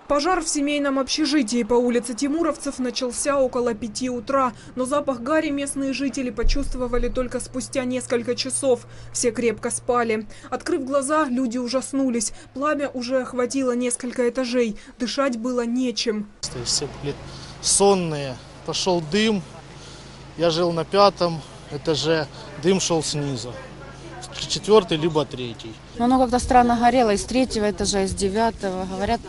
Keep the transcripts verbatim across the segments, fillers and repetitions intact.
Пожар в семейном общежитии по улице Тимуровцев начался около пяти утра, но запах гари местные жители почувствовали только спустя несколько часов. Все крепко спали. Открыв глаза, люди ужаснулись. Пламя уже охватило несколько этажей. Дышать было нечем. Все были сонные. Пошел дым. Я жил на пятом этаже. Дым шел снизу. Четвертый либо третий. Оно как-то странно горело из третьего этажа, из девятого. Говорят,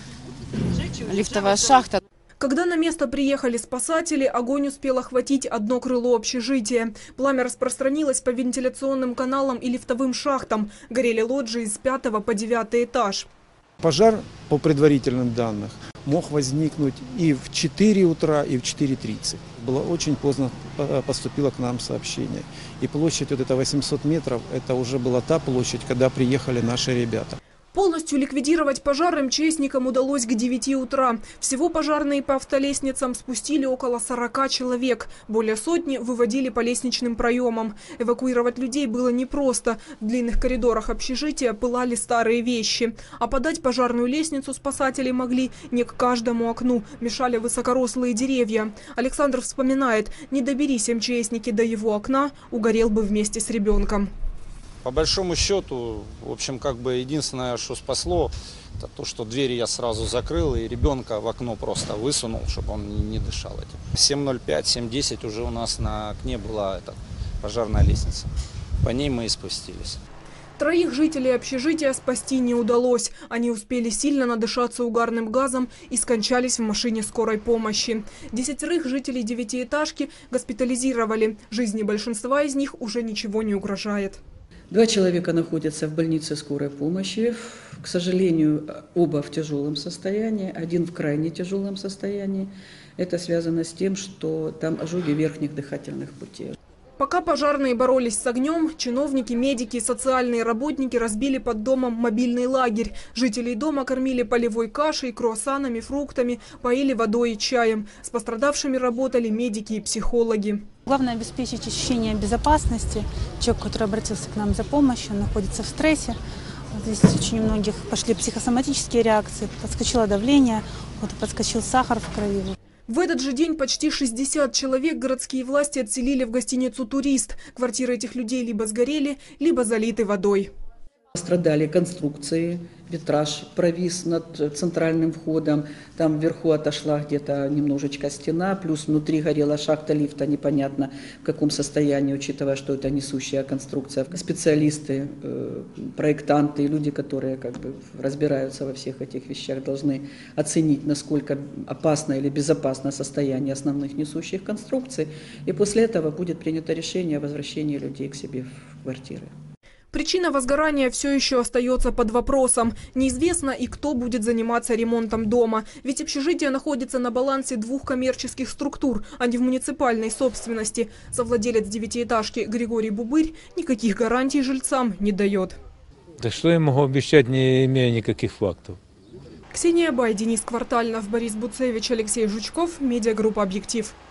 лифтовая шахта. Когда на место приехали спасатели, огонь успел охватить одно крыло общежития. Пламя распространилось по вентиляционным каналам и лифтовым шахтам. Горели лоджии с пятого по девятый этаж. Пожар, по предварительным данным, мог возникнуть и в четыре утра, и в четыре тридцать. Было очень поздно поступило к нам сообщение. И площадь вот это восемьсот метров, это уже была та площадь, когда приехали наши ребята. Полностью ликвидировать пожар МЧСникам удалось к девяти утра. Всего пожарные по автолестницам спустили около сорока человек. Более сотни выводили по лестничным проемам. Эвакуировать людей было непросто. В длинных коридорах общежития пылали старые вещи. А подать пожарную лестницу спасатели могли не к каждому окну. Мешали высокорослые деревья. Александр вспоминает, не доберись МЧСники до его окна, угорел бы вместе с ребенком. По большому счету, в общем, как бы единственное, что спасло, это то, что двери я сразу закрыл и ребенка в окно просто высунул, чтобы он не, не дышал этим. семь ноль пять, семь десять уже у нас на окне была эта пожарная лестница. По ней мы и спустились. Троих жителей общежития спасти не удалось. Они успели сильно надышаться угарным газом и скончались в машине скорой помощи. Десятерых жителей девятиэтажки госпитализировали. Жизни большинства из них уже ничего не угрожает. Два человека находятся в больнице скорой помощи. К сожалению, оба в тяжелом состоянии, один в крайне тяжелом состоянии. Это связано с тем, что там ожоги верхних дыхательных путей. Пока пожарные боролись с огнем, чиновники, медики и социальные работники разбили под домом мобильный лагерь. Жителей дома кормили полевой кашей, круассанами, фруктами, поили водой и чаем. С пострадавшими работали медики и психологи. Главное – обеспечить ощущение безопасности. Человек, который обратился к нам за помощью, находится в стрессе. Здесь очень у многих пошли психосоматические реакции, подскочило давление, вот подскочил сахар в крови. В этот же день почти шестьдесят человек городские власти отселили в гостиницу «Турист». Квартиры этих людей либо сгорели, либо залиты водой. Пострадали конструкции, витраж провис над центральным входом, там вверху отошла где-то немножечко стена, плюс внутри горела шахта лифта, непонятно в каком состоянии, учитывая, что это несущая конструкция. Специалисты, проектанты, люди, которые как бы разбираются во всех этих вещах, должны оценить, насколько опасно или безопасно состояние основных несущих конструкций, и после этого будет принято решение о возвращении людей к себе в квартиры. Причина возгорания все еще остается под вопросом. Неизвестно и кто будет заниматься ремонтом дома. Ведь общежитие находится на балансе двух коммерческих структур, а не в муниципальной собственности. Совладелец девятиэтажки Григорий Бубырь никаких гарантий жильцам не дает. Да что я могу обещать, не имея никаких фактов? Ксения Бай, Денис Квартальнов, Борис Буцевич, Алексей Жучков, медиагруппа «Объектив».